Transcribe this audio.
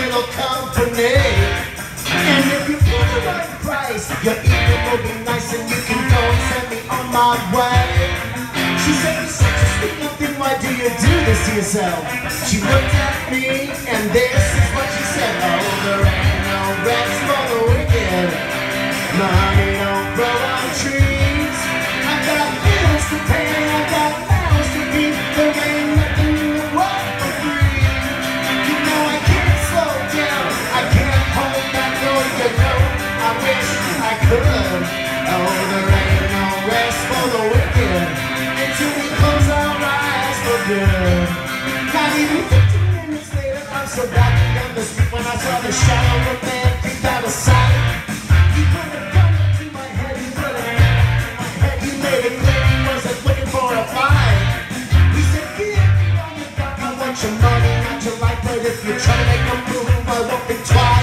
little company. And if you put the right price, your evening will be nice, and you can go and send me on my way. She said, you're such a sweet little thing, why do you do this to yourself? She looked at me, and this is what she said. Oh, there ain't no rest for the wicked. Money don't grow on trees. I got bills to pay, I got mouths to feed. There ain't nothing in the world for free. You know I can't slow down, I can't hold back, no, you know I wish I could. Oh, there ain't no rest for the wicked until we close our eyes for good. Not even 15 minutes later, I'm still walking down the street when I saw the shadow of a man creep out of sight. He put a gun to my head, he put a gun to my head. He made it clear he wasn't looking for a fight. He said, get me on the dock, I want your money, not your life, but if you try to make a move, I won't think twice.